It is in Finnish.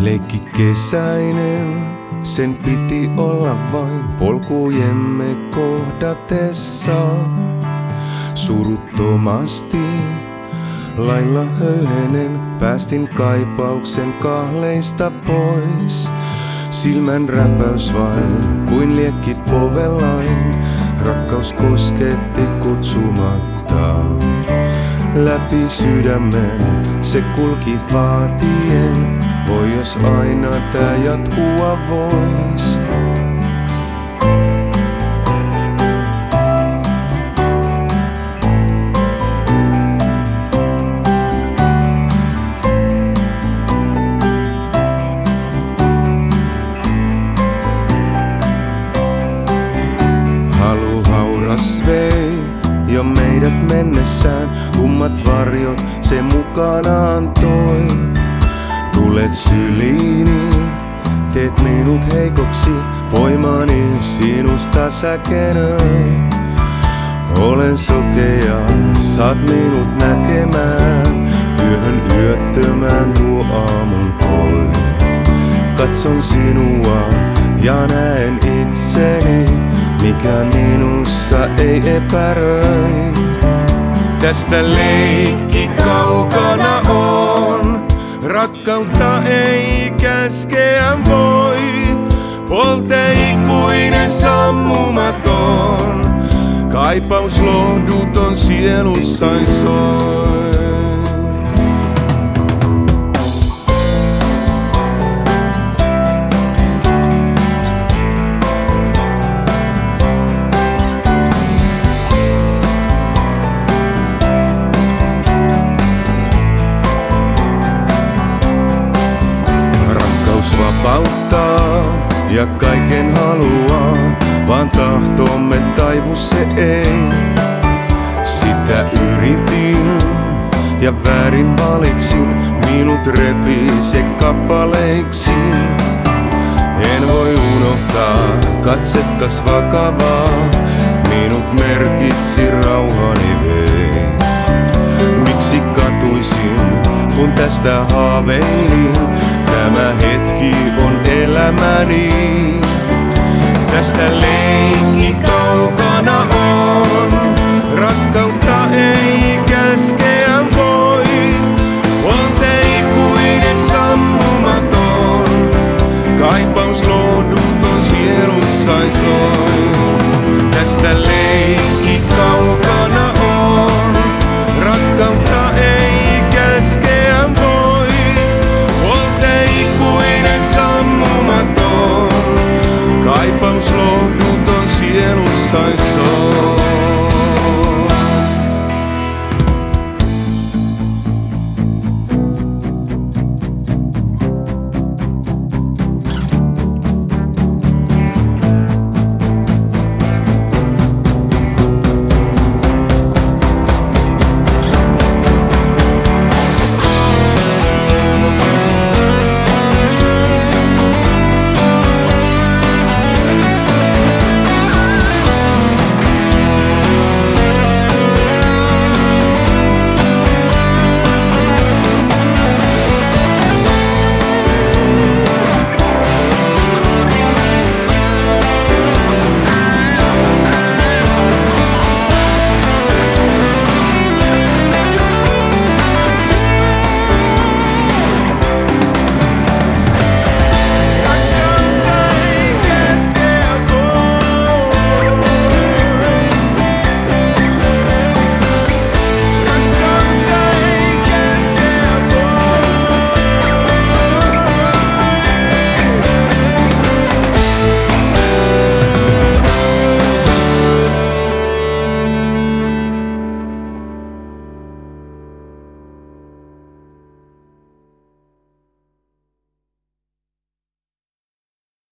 Leikki kesäinen, sen piti olla vain polkujemme kohdatessa. Suruttomasti, lailla höyhenen, päästin kaipauksen kahleista pois. Silmän räpäys vain, kuin liekki povelain, rakkaus kosketti kutsumatta. Läpi sydämen se kulki vaatien, voi jos aina tää jatkua vois. Halu hauras vei jo meidät mennessään, kummat varjot se mukanaan toi. Tulet syliini, teet minut heikoksi, voimani sinusta säkenöi. Olen sokea, saat minut näkemään, yöhön yöttömään tuo aamun toi. Katson sinua ja näen itseni, mikä minussa ei epäröi. Tästä leikki kaukana on, rakkautta ei käskeä voi. Polte ikuinen sammumaton, kaipaus lohduton sielussaan soi. Vapauttaa ja kaiken haluaa, vaan tahtomme taivu se ei. Sitä yritin ja väärin valitsin, minut repi se kappaleiksi. En voi unohtaa katsettas vakavaa, minut merkitsi rauhani vei. Miksi katuisin, kun tästä haaveilin? Tämä hetki on elämäni. Tästä leikki kaukana on, rakkautta ei käske